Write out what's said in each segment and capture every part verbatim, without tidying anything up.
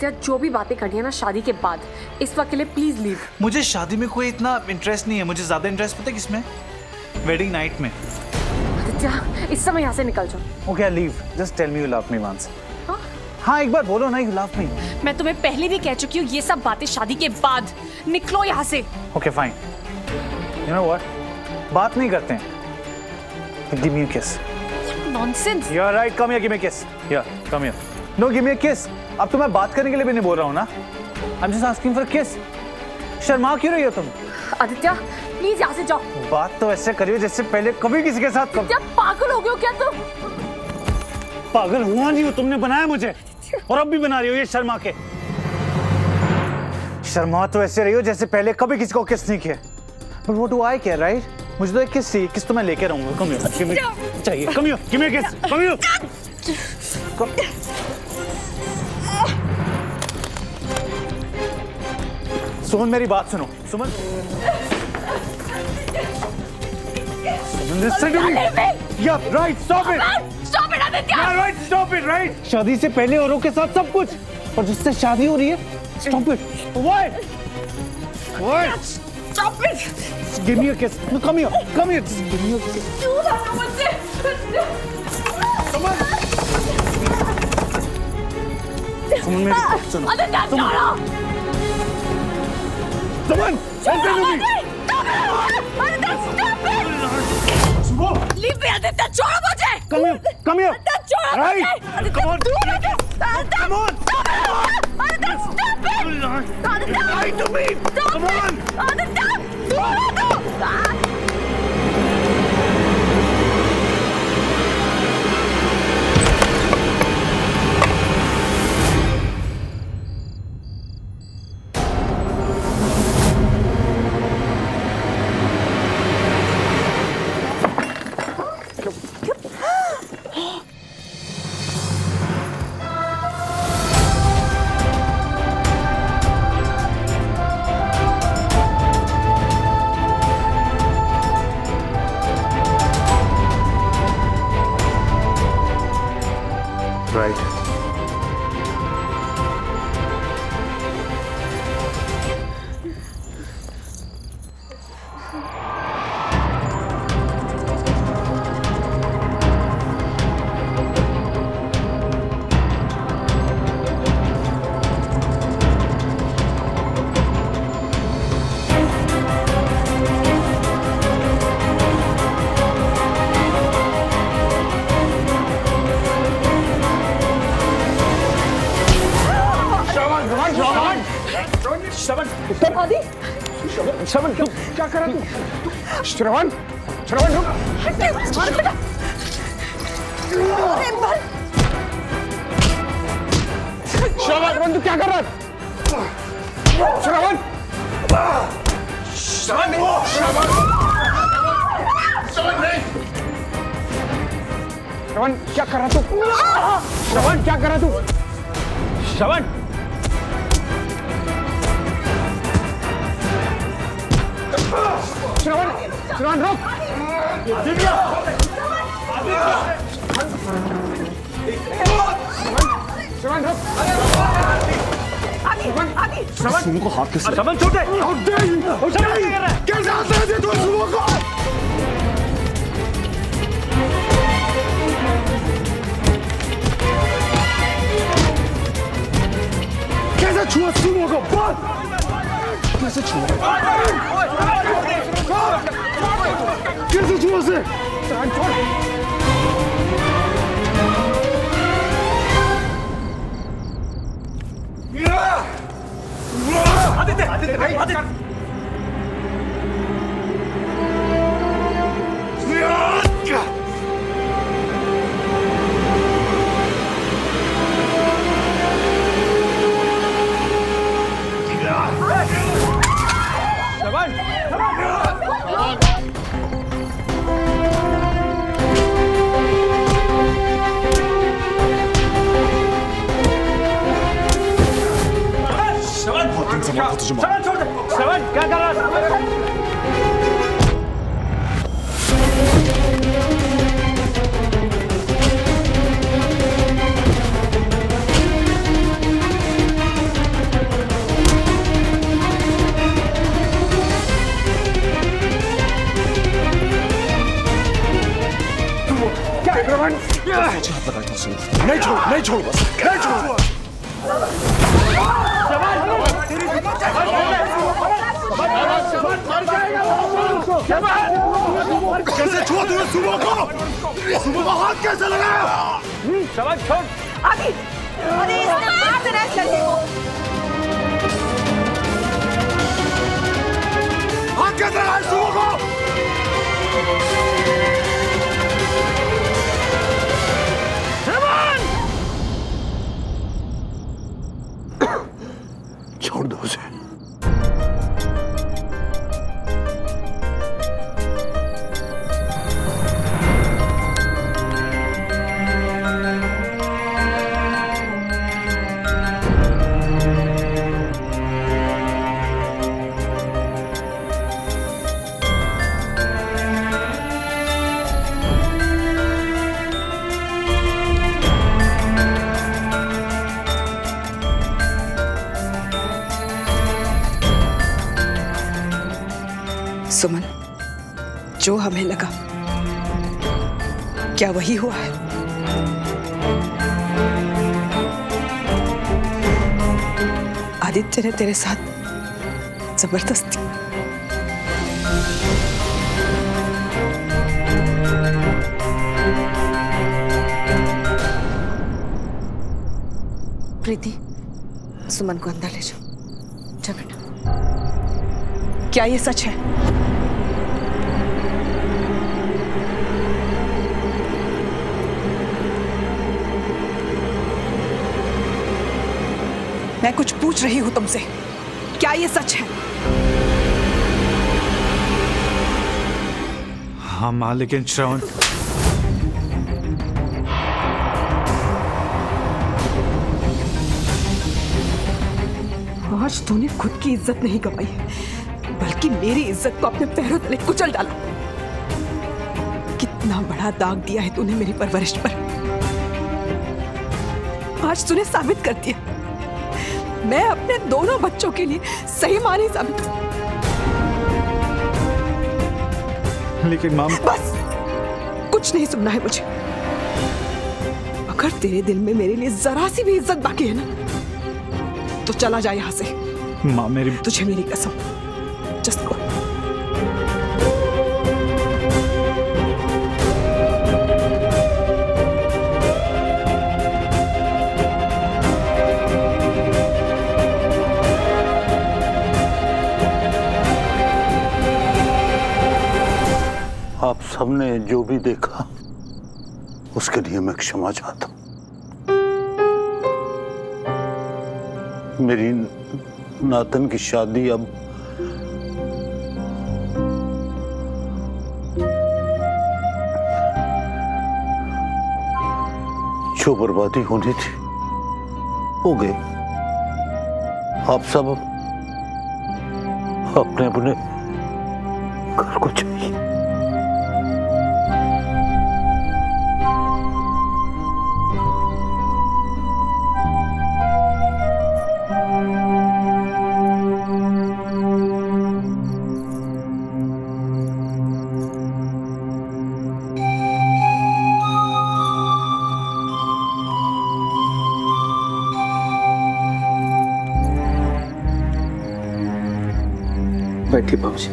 आदित्य, जो भी बातें करनी है ना शादी के बाद, इस वक्त के लिए प्लीज लीव। मुझे शादी में कोई इतना इंटरेस्ट नहीं है। मुझे ज्यादा इंटरेस्ट पता है किसमें? वेडिंग नाइट में। आदित्य, इस समय यहाँ से निकल जाओ। Okay, leave. Just tell me you love me once. हाँ, एक बार बोलो ना, यू लव मी। मैं तुम्हें पहले भी कह चुकी हूँ, ये सब बातें शादी के बाद। निकलो यहाँ से। Okay fine. You know what, बात नहीं करते हैं। Give me a kiss. Nonsense. You are right, come here, give me a kiss. Yeah, come here. No, give me a kiss. अब तो मैं बात करने के लिए भी नहीं बोल रहा हूँ ना। I am just asking for a kiss. Sharma क्यों रही हो तुम? आदित्य, प्लीज यहाँ से जाओ। बात तो ऐसे करियो जैसे पहले कभी किसी के साथ। क्या पागल हो गए हो क्या तुम? पागल हुआ नहीं हो, तुमने बनाया मुझे और अब भी बना रही हो ये शर्मा के। शर्मा तो ऐसे रही हो जैसे पहले कभी किसी को किस नहीं किया। But what do I care, right? मुझे तो एक किस चाहिए। किस तो मैं लेके रहूंगा। कम हियर, गिव मी चाहिए। कम हियर, गिव मी अ किस। Come here. सुमन, मेरी बात सुनो। सुमन, सुमन, listen to me. Yeah, right, stop it. Stop it, Aditya. Yeah, right, stop it, right. शादी से पहले औरों के साथ सब कुछ, और जिससे शादी हो रही है, stop it. Why? Why? Stop it. Give me a kiss. No, come here, come here. Just give me a kiss. दूर हटो मुझसे. सुमन. सुमन, मेरी बात सुनो. Aditya, छोड़ो. सुमन, listen to me. Aditya, stop it. Leave me, Aditya, छोड़ो मुझे. Come here, come here. Aditya, छोड़ो मुझे. Right. Come on. दूर हटो. Come on. Aditya, stop it. Aditya. Lie to me. Come on. Aditya, दूर हटो. Right. श्रवण, तू क्या कर रहा तू? श्रवण, श्रवण रुक। श्रवण, तू क्या कर रहा? श्रवण, श्रवण, श्रवण, श्रवण नहीं। श्रवण, क्या कर रहा तू? श्रवण, क्या कर रहा तू? श्रवण, श्रवण, श्रवण रुक। दिव्या, श्रवण रुक। श्रवण, सुमन को हाथ कैसे? श्रवण छोटे। कैसे हाथ दे तू सुमन को? कैसे छुआ सुमन को? बात कैसे छुआ? कैसे छुआ से? आदित्य, आदित्य, आदित्य। श्रवण छोड़ दे। श्रवण क्या कर रहा है? श्रवण नहीं छोड़ नहीं छोड़ बस नहीं छोड़। कैसे छुआ तूने सुमन को? सुमन को हाथ कैसे लगाया? श्रवण छोड़। अभी अरे इसने मार देना इस लड़के को। हाथ कैसे लगाया सुमन को? छोड़ दो उसे। सुमन, जो हमें लगा क्या वही हुआ है? आदित्य ने तेरे साथ जबरदस्ती प्रीति, सुमन को अंदर ले जाओ। जा बेटा। क्या ये सच है? मैं कुछ पूछ रही हूं तुमसे, क्या ये सच है? हाँ माँ, लेकिन श्रवण आज तूने खुद की इज्जत नहीं गंवाई है, बल्कि मेरी इज्जत को अपने पैरों तले कुचल डाला। कितना बड़ा दाग दिया है तूने मेरी परवरिश पर। आज तूने साबित कर दिया मैं अपने दोनों बच्चों के लिए सही मां नहीं साबित हूं। लेकिन माम, बस कुछ नहीं सुनना है मुझे। अगर तेरे दिल में मेरे लिए जरा सी भी इज्जत बाकी है ना, तो चला जा यहां से। माँ मेरी, तुझे मेरी कसम। Just go. आप सबने जो भी देखा उसके लिए मैं क्षमा चाहता हूं। मेरी नातन की शादी अब जो बर्बादी होनी थी हो गई। आप सब अपने अपने घर को चाहिए। बैठिए बाबूजी।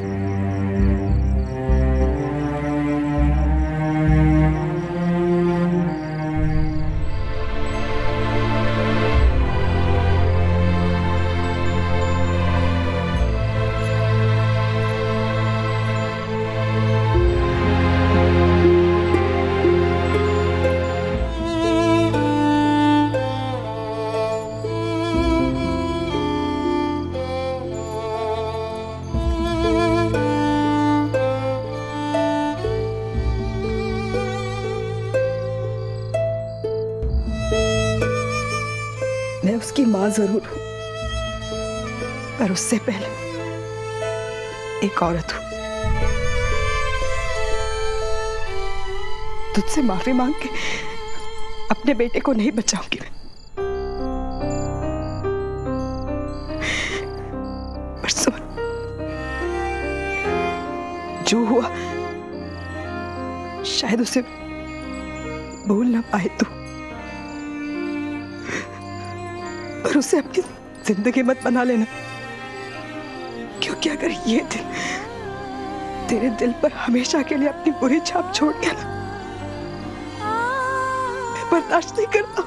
मैं उसकी मां जरूर हूं, पर उससे पहले एक औरत हूं। तुझसे माफी मांग के अपने बेटे को नहीं बचाऊंगी मैं। पर सुन, जो हुआ शायद उसे बोल ना पाए तो, पर उसे अपनी जिंदगी मत बना लेना, क्योंकि अगर ये दिल तेरे दिल पर हमेशा के लिए अपनी बुरी छाप छोड़ गया ना, मैं बर्दाश्त नहीं करता।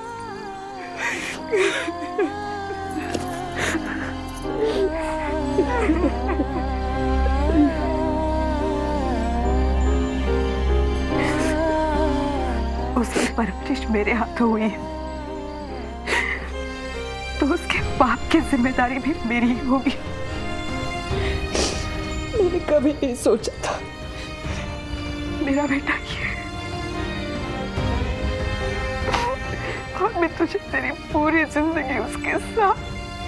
उसकी परवरिश मेरे हाथों हुई है, तो उसके बाप की जिम्मेदारी भी मेरी ही होगी। मैंने कभी नहीं सोचा था मेरा बेटा ये, और मैं तुझे तेरी पूरी जिंदगी उसके साथ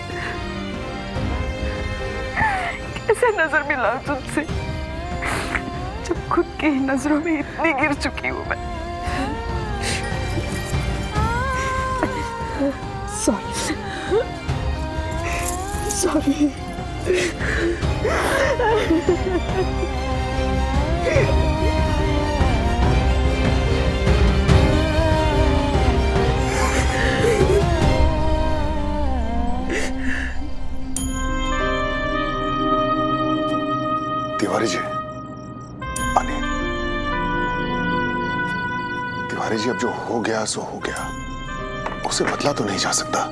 कैसे नजर मिला तुझसे, जब खुद की नजरों में इतनी गिर चुकी हूँ मैं। सॉरी सॉरी तिवारी जी, आने। तिवारी जी, अब जो हो गया सो हो गया, उसे बदला तो नहीं जा सकता।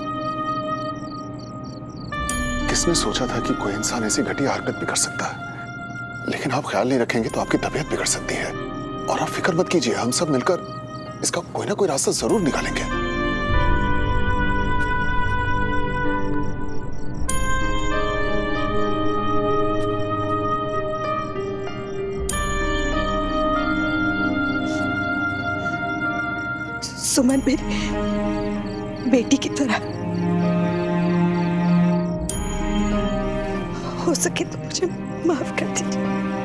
किसने सोचा था कि कोई इंसान ऐसी घटिया हरकत भी कर सकता है? लेकिन आप ख्याल नहीं रखेंगे तो आपकी तबीयत बिगड़ सकती है। और आप फिक्र मत कीजिए, हम सब मिलकर इसका कोई ना कोई रास्ता जरूर निकालेंगे। सुमन मेरी बेटी की तरह, हो सके तो मुझे माफ कर दीजिए।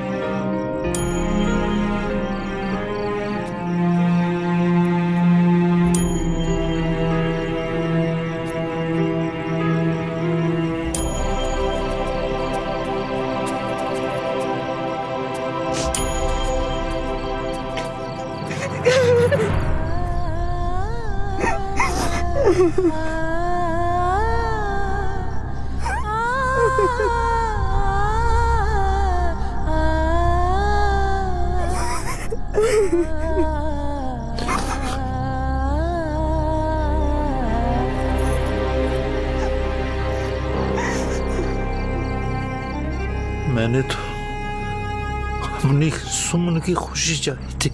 मैंने तो अपनी सुमन की खुशी चाही थी,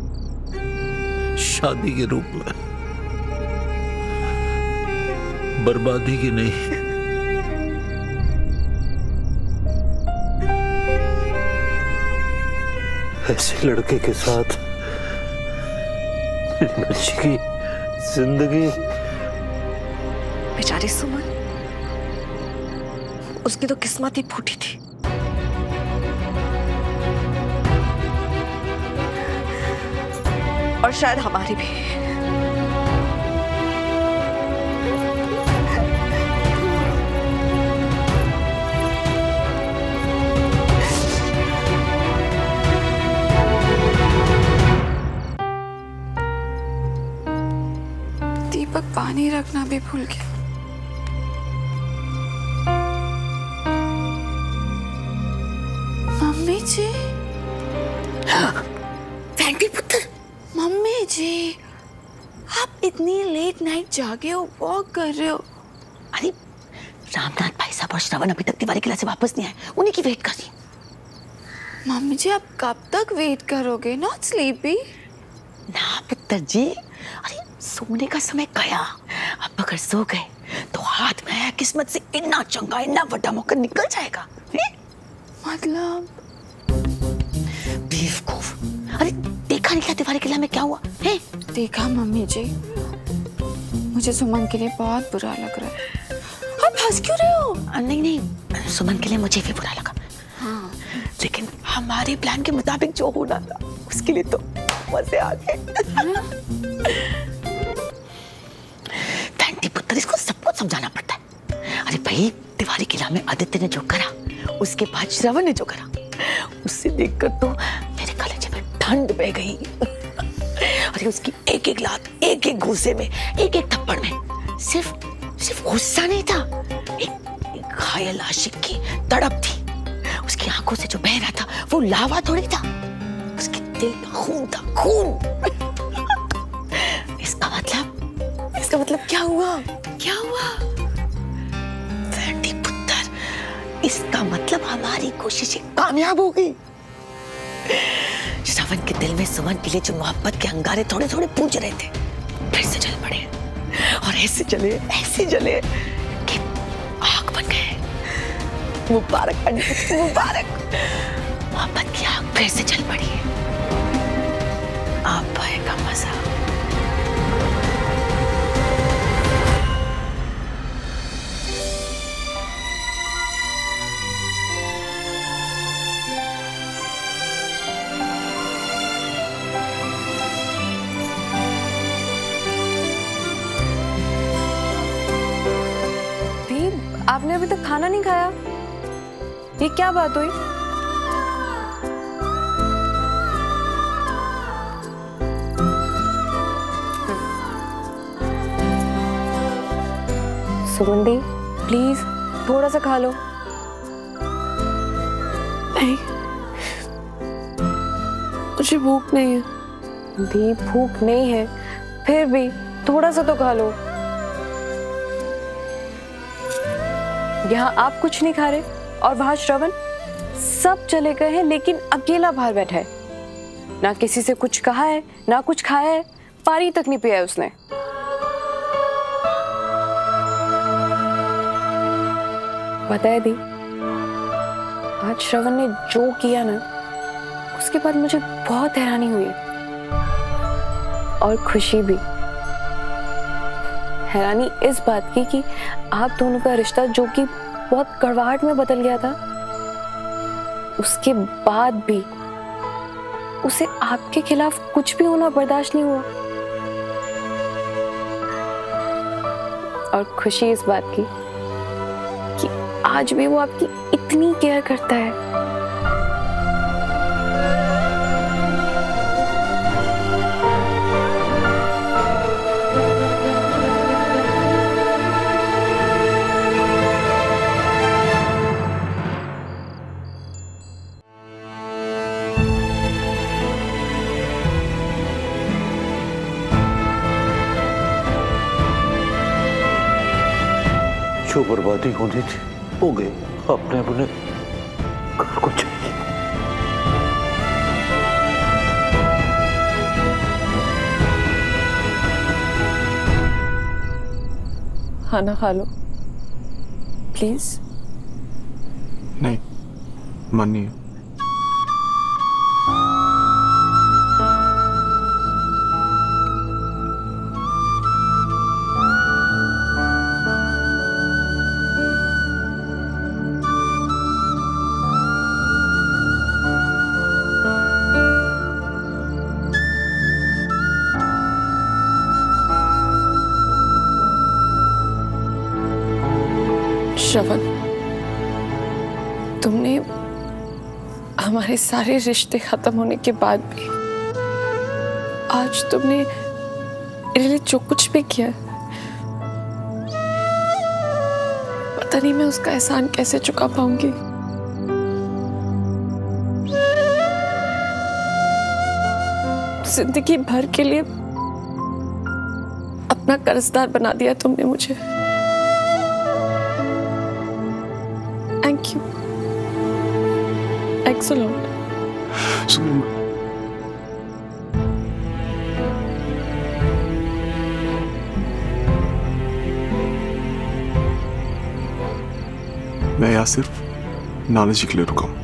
शादी के रूप में, बर्बादी की नहीं। ऐसे लड़के के साथ मेरी बच्ची की जिंदगी। बेचारी सुमन, उसकी तो किस्मत ही फूटी थी। और शायद हमारी भी। दीपक पानी रखना भी भूल गया। मम्मी जी, वेंकी पुत्र। मम्मी जी, आप इतनी लेट नाइट जागे हो, वॉक कर रहे हो। अरे रामनाथ भाई साहब और श्रवण अभी तक तिवारी किला से वापस नहीं आए, उन्हीं की वेट कर रही हूँ। मम्मी जी, आप कब तक वेट करोगे? Not sleepy? ना पुत्र जी, अरे सोने का समय गया। अब अगर सो गए तो हाथ में आया किस्मत से इतना चंगा, इतना बड़ा मौका निकल जाएगा। मतलब बेवकूफ। अरे देखा नहीं क्या तिवारी किला में क्या हुआ है? देखा मम्मी जी, मुझे सुमन के लिए बहुत बुरा लग रहा है। आप हंस क्यों रहे हो? नहीं नहीं, सुमन के लिए मुझे भी बुरा लगा। हाँ, लेकिन हमारे प्लान के मुताबिक जो होना था उसके लिए तो मजे आ गए। फैंटी पुत्र, इसको सब कुछ समझाना पड़ता है। अरे भाई, तिवारी किला में आदित्य ने जो करा, उसके बाद श्रवण ने जो करा, उससे देखकर तो मेरे कलेजे में ठंड बह गई। अरे अरे उसकी एक एक लात, एक एक घूसे में, एक एक थप्पड़ में सिर्फ सिर्फ गुस्सा नहीं था, एक, एक घायल आशिक की तड़प थी। उसकी आंखों से जो बह रहा था वो लावा थोड़ी था, उसके दिल में खून था, खून। इसका मतलब इसका मतलब क्या हुआ? क्या हुआ? बेटी पुत्र, इसका मतलब हमारी कोशिशें कामयाब हो गई। श्रवण के दिल में सुमन के लिए जो मोहब्बत के अंगारे थोड़े थोड़े पूज रहे थे फिर से जल पड़े, और ऐसे जले ऐसे जले कि आग बन गए। मुबारक पंडित, मुबारक। मोहब्बत की आग फिर से जल पड़ी है। आप पाएगा मजा। आपने अभी तक खाना नहीं खाया? ये क्या बात हुई? सुमन दी, प्लीज थोड़ा सा खा लो। नहीं, मुझे भूख नहीं है। दी भूख नहीं है, फिर भी थोड़ा सा तो खा लो। यहाँ आप कुछ नहीं खा रहे और वहां श्रवण, सब चले गए हैं लेकिन अकेला बाहर बैठा है। ना किसी से कुछ कहा है, ना कुछ खाया है, पानी तक नहीं पिया है उसने। पता है दी, आज श्रवण ने जो किया ना, उसके बाद मुझे बहुत हैरानी हुई और खुशी भी। हैरानी इस बात की कि आप दोनों का रिश्ता, जो कि बहुत कड़वाहट में बदल गया था, उसके बाद भी उसे आपके खिलाफ कुछ भी होना बर्दाश्त नहीं हुआ। और खुशी इस बात की कि आज भी वो आपकी इतनी केयर करता है। जो बर्बादी होनी थी हो गई। अपने अपने घर को चाहिए। खाना खा लो प्लीज। नहीं, मन नहीं है। श्रवण, तुमने हमारे सारे रिश्ते खत्म होने के बाद भी आज तुमने मेरे लिए जो कुछ भी किया, पता नहीं मैं उसका एहसान कैसे चुका पाऊंगी। जिंदगी भर के लिए अपना कर्जदार बना दिया तुमने मुझे। Thank you. Thanks a lot. सुमन, मैं यहाँ सिर्फ नाना जी के लिए रुका हूँ।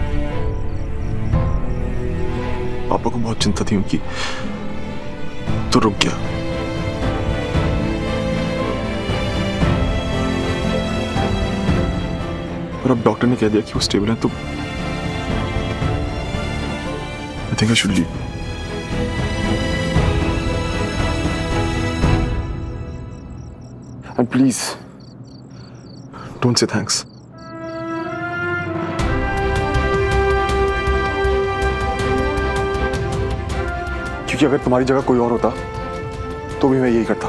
पापा को बहुत चिंता थी उनकी, तो रुक गया। और अब डॉक्टर ने कह दिया कि वो स्टेबल है, तो I think I should leave. And please don't say thanks. क्योंकि क्योंकि अगर तुम्हारी जगह कोई और होता तो भी मैं यही करता।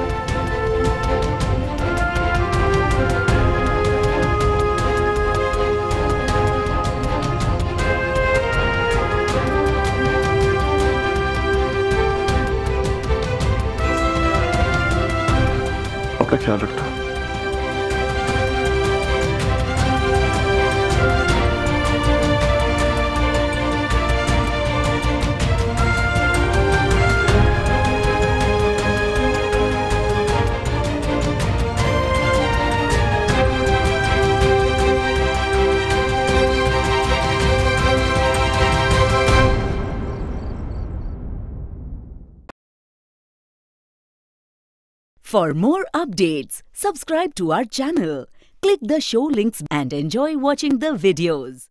अपना ख्याल रखना। For more updates, subscribe to our channel, click the show links and enjoy watching the videos.